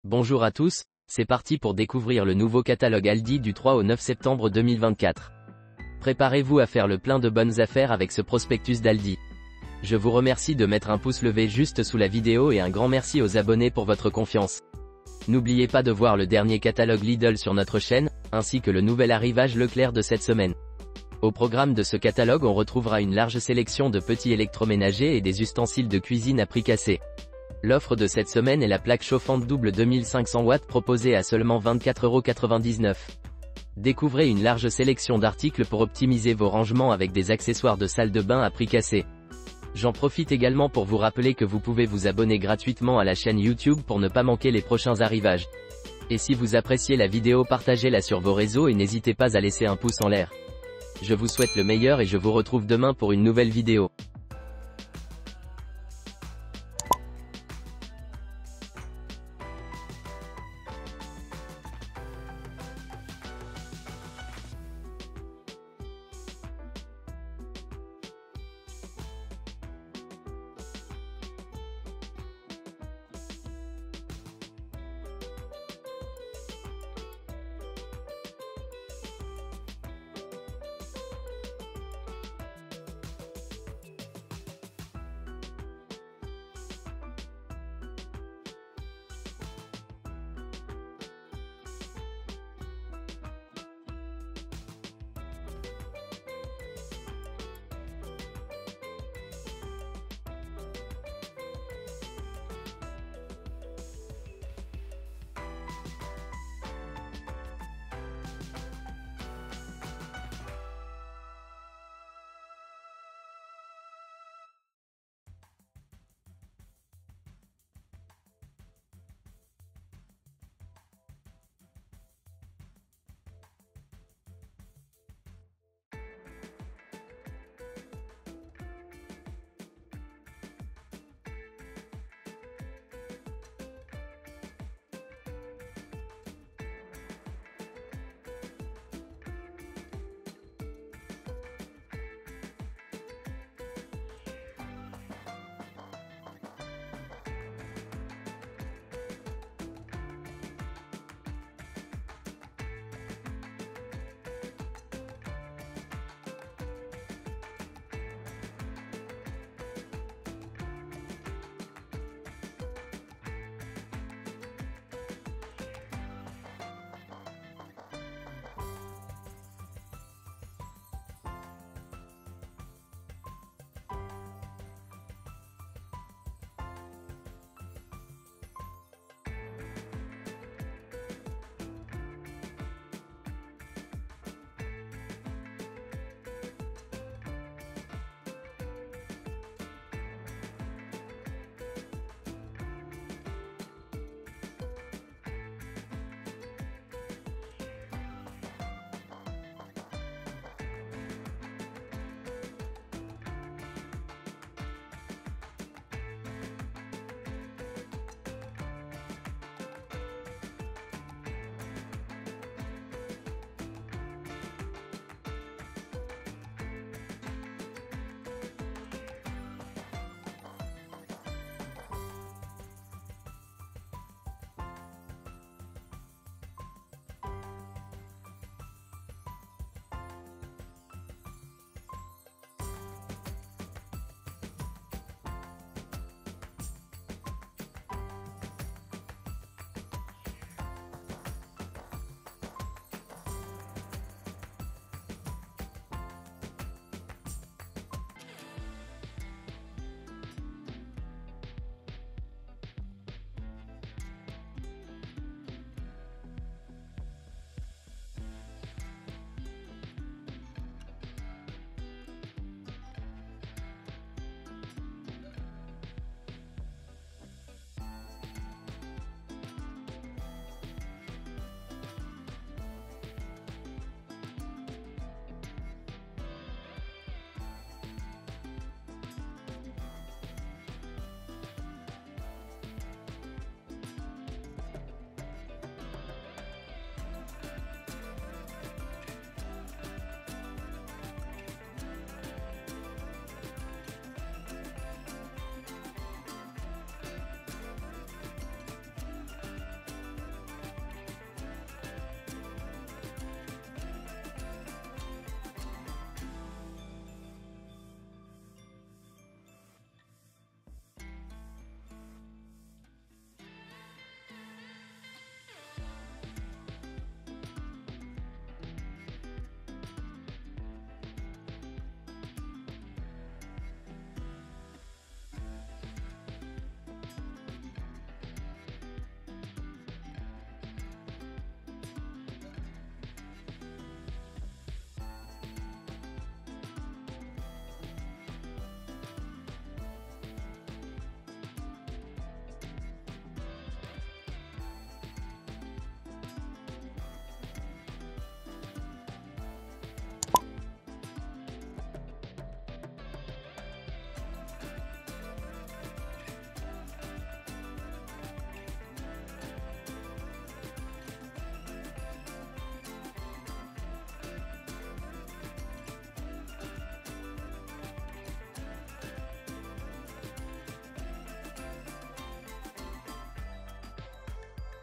Bonjour à tous, c'est parti pour découvrir le nouveau catalogue Aldi du 3 au 9 septembre 2024. Préparez-vous à faire le plein de bonnes affaires avec ce prospectus d'Aldi. Je vous remercie de mettre un pouce levé juste sous la vidéo et un grand merci aux abonnés pour votre confiance. N'oubliez pas de voir le dernier catalogue Lidl sur notre chaîne, ainsi que le nouvel arrivage Leclerc de cette semaine. Au programme de ce catalogue on retrouvera une large sélection de petits électroménagers et des ustensiles de cuisine à prix cassé. L'offre de cette semaine est la plaque chauffante double 2500 watts proposée à seulement 24,99 €. Découvrez une large sélection d'articles pour optimiser vos rangements avec des accessoires de salle de bain à prix cassé. J'en profite également pour vous rappeler que vous pouvez vous abonner gratuitement à la chaîne YouTube pour ne pas manquer les prochains arrivages. Et si vous appréciez la vidéo, partagez-la sur vos réseaux et n'hésitez pas à laisser un pouce en l'air. Je vous souhaite le meilleur et je vous retrouve demain pour une nouvelle vidéo.